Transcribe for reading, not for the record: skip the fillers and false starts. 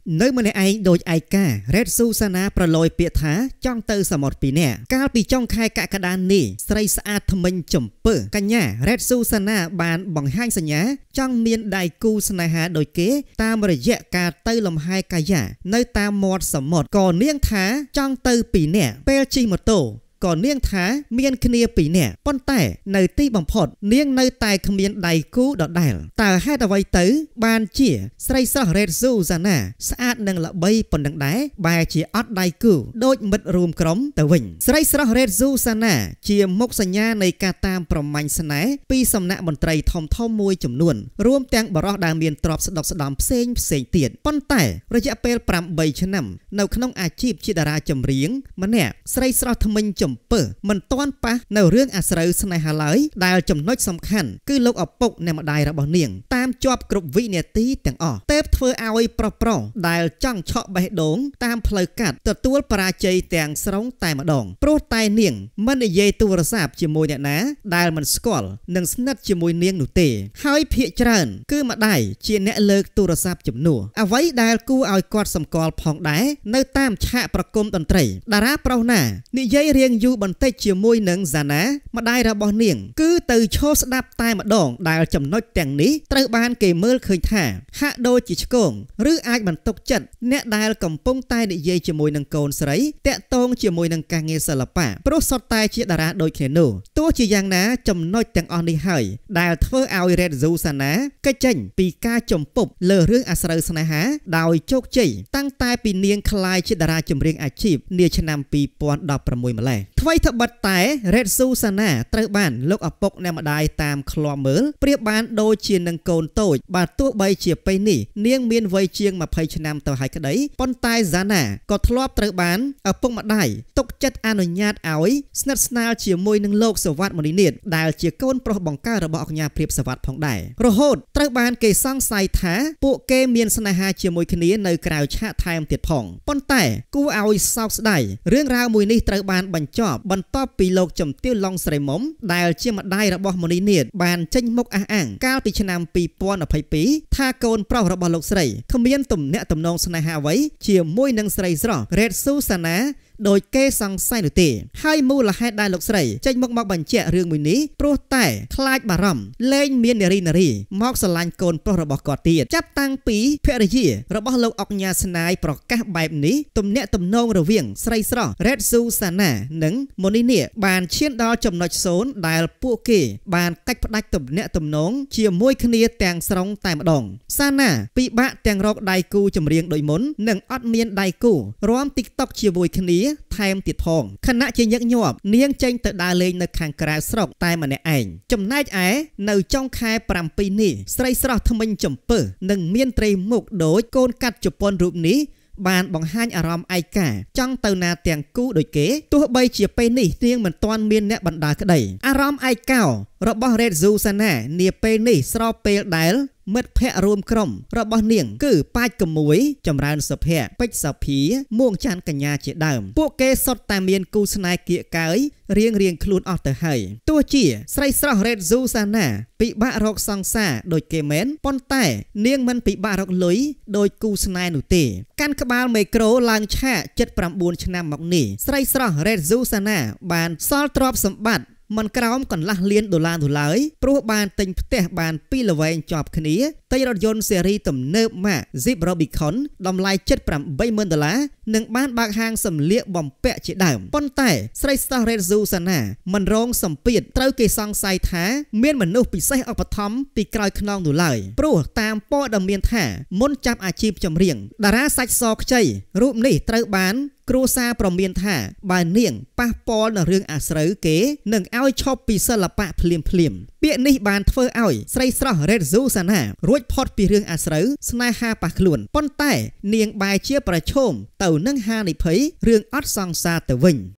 នៅម្នាក់ឯងដូចឯការរ៉េតស៊ូសាណាប្រឡយពាក្យថាចង់ទៅសមុទ្រពីរនាក់កាលពីចុងខែកក្កដានេះស្រីស្អាតថ្មិញចំពើកញ្ញារ៉េតស៊ូសាណាបានបង្ហាញសញ្ញាចង់មានដៃគូស្នេហាដូចគេតាមរយៈការទៅលំហែកាយានៅតាមមាត់សមុទ្រក៏នាងថាចង់ទៅពីរនាក់ពេលជិះម៉ូតូក៏នាងថាមានគ្នាពីរនាក់ប៉ុន្តែនៅទីបំផុតនាងនៅតែគ្មានដៃគូដដែលតើហេតុអ្វីទៅបានជាស្រីស្រស់រ៉េតស៊ូសាណាស្អាតនិងល្បីប៉ុណ្ណឹងដែរបែរជាអត់ដៃគូដូចមិត្តរួមក្រុមទៅវិញស្រីស្រស់រ៉េតស៊ូសាណាជាមុខសញ្ញានៃការតាមប្រមាញ់ស្នេហ៍ពីសំណាក់មន្ត្រីធំមួយចំនួនរួមទាំងបរិះដែលមានទ្រព្យស្ដុកស្ដំផ្សេងទៀតប៉ុន្តែរយៈពេល8ឆ្នាំនៅក្នុងអាជីពជាតារាចម្រៀងម្នាក់ស្រីស្រស់ថ្មិញចំពើមិនទាន់ប៉ះនៅរឿងអាស្រូវស្នេហាឡើយដែលចំណុចសំខាន់គឺលោកឪពុកអ្នកម្ដាយរបស់នាងតាមជាប់គ្រប់វិនាទីទាំងអស់ទើបធ្វើឲ្យប្រុសដែលចង់ឆក់បេះដូងតាមផ្លូវកាត់ទទួលបរាជ័យទាំងស្រុងតែម្ដងព្រោះតែនាងមិននិយាយទូរស័ព្ទជាមួយអ្នកណាដែលមិនស្គាល់និងស្និទ្ធជាមួយនាងនោះទេហើយភាគច្រើនគឺម្ដាយជាអ្នកលើកទូរស័ព្ទជំនួសអ្វីដែលគួរឲ្យគាត់សម្គាល់ផងដែរនៅតាមឆាកប្រគំតន្ត្រីតារាប្រុសណានិយាយរៀងយូរបន្តិចជាមួយនឹងសាណាម្ដាយរបស់នាងគឺទៅឈរស្ដាប់តែម្ដងដែលចំណុចទាំងនេះត្រូវបានគេមើលឃើញថាហាក់ដូចជាឆ្គងឬអាចបន្ទុកចិត្តអ្នកដែលកំពុងតែនិយាយជាមួយនឹងកូនស្រីតាក់ទងជាមួយនឹងការងារសិល្បៈព្រោះសុទ្ធតែជាតារាដូចគ្នានោះទោះជាយ៉ាងណាចំណុចទាំងអស់នេះហើយដែលធ្វើឲ្យរ៉េតស៊ូសាណាកិច្ចចេញពីការចំពប់លើរឿងអាស្រូវស្នេហាដោយជោគជ័យតាំងតែពីនាងក្លាយជាតារាចម្រៀងអាជីពនាឆ្នាំ2016ម្លេះថ្មីត្បិតតែរ៉េតស៊ូសាណាត្រូវបានលោកឪពុកអ្នកម្ដាយតាមឃ្លាំមើលប្រៀបបានដូចជានឹងកូនតូចបើទោះបីជាពេលនេះនាងមានវ័យជាង20ឆ្នាំទៅហើយក្តីប៉ុន្តែសាណាក៏ធ្លាប់ត្រូវបានឪពុកម្ដាយទុកចិត្តអនុញ្ញាតឲ្យស្និទ្ធស្នាលជាមួយនឹងលោកសវត្ថិ មុនីនាថដែលជាកូនប្រុសបង្កើតរបស់អគ្គព្រាបសវត្ថិផងដែររហូតត្រូវបានគេសង្ស័យថាពួកគេមានស្នេហាជាមួយគ្នានៅក្រៅឆាកថែមទៀតផងប៉ុន្តែគួរឲ្យសោកស្ដាយរឿងរ៉ាវមួយនេះត្រូវបានបញ្ចប់បន្ទាប់ពីលោកជំទាវ ឡុង ស្រីមុំដែលជាម្ដាយរបស់ មុនីនាថបានចេញមុខអះអាងកាលពីឆ្នាំ2022ថាកូនប្រុសរបស់លោកស្រីគ្មានទំនាក់ទំនងស្នេហាអ្វីជាមួយនឹងស្រីស្រស់រ៉េតស៊ូសាណាដោយគេសង្ស័យនោះទេហើយមូលហេតុដែលលោកស្រីចេញមកបញ្ជាក់រឿងមួយនេះព្រោះតែខ្លាចបារម្ភលែងមាននារីមកស្រឡាញ់កូនប្រុសរបស់គាត់ទៀតចាប់តាំងពីភរិយារបស់លោកអុកញ៉ាស្នាយប្រកាសបែបនេះទំនាក់ទំនងរវាងស្រីស្រស់រ៉េតស៊ូសាណានិងមុនីនាថបានឈានដល់ចំណុច0ដែលពួកគេបានកាច់ផ្ដាច់ទំនាក់ទំនងជាមួយគ្នាទាំងស្រុងតែម្ដងសាណាពិបាកទាំងរកដៃគូចម្រៀងដូចមុននិងអត់មានដៃគូរាំ TikTok ជាមួយគ្នាថែមទៀតផងខណៈជាញឹកញាប់នាងចេញទៅដើរលេងនៅខាងក្រៅស្រុកតែម្នាក់ឯងចំណែកឯនៅចុងខែ7នេះស្រីស្រស់ថ្មិញចំពើនឹងមានត្រីមុខដូចកូនកាត់ជប៉ុនរូបនេះបានបង្ហាញអារម្មណ៍ឯកាចង់ទៅណាទាំងគូដូចគេទោះបីជាពេលនេះនាងមិនទាន់មានអ្នកបណ្ដាក្តីអារម្មណ៍ឯកោរបស់រ៉េតស៊ូសាណានាពេលនេះស្របពេលដែលមិត្តភ័ក្តិរួមក្រុមរបស់នាងគឺប៉ាច់កមួយចម្រើនសុភ័ក្រពេជ្រសាភាមួងច័ន្ទកញ្ញាជាដើមពួកគេសុទ្ធតែមានគូស្នេហ៍គៀកកើយរៀងខ្លួនអស់ទៅហើយទោះជាស្រីស្រស់រ៉េតស៊ូសាណាពិបាករកសង្សារដូចគេមែនប៉ុន្តែនាងមិនពិបាករកលុយដោយគូស្នេហ៍នោះទេកាន់ក្បាលមេក្រូឡើងឆាក79ឆ្នាំមកនេះស្រីស្រស់រ៉េតស៊ូសាណាបានសល់ទ្រព្យសម្បត្តិមិនក្រោមកន្លះលានដុល្លារនោះឡើយព្រោះបានទិញផ្ទះបាន2ល្វែងជាប់គ្នាទិញរថយន្តស៊េរីទំនើបម៉ាក Jeep Rubicon តម្លៃ$78,000និងបានបើកហាងសម្លៀកបំពាក់ជាដើមប៉ុន្តែស្រីស្រស់រ៉េតស៊ូសាណាមិនរងសម្ពាធត្រូវគេសង្ស័យថាមានមនុស្សពិសេសឧបត្ថម្ភពីក្រោយខ្នងនោះឡើយព្រោះតាមព័ត៌មានថាមុនចាប់អាជីពចម្រៀងតារាសាច់សខ្ចីរូបនេះត្រូវបានគ្រួសារប្រមានថាបើនាងប៉ះពាល់នឹងរឿងអាស្រូវគេនឹងឲ្យឈប់ពីសិល្បៈភ្លាមពាក្យនេះបានធ្វើឲ្យស្រីស្រស់រ៉េតស៊ូសាណារួចផុតពីរឿងអាស្រូវស្នេហាប៉ះខ្លួនប៉ុន្តែនាងបែរជាប្រឈមទៅនឹងហានិភ័យរឿងអត់សង្សារទៅវិញ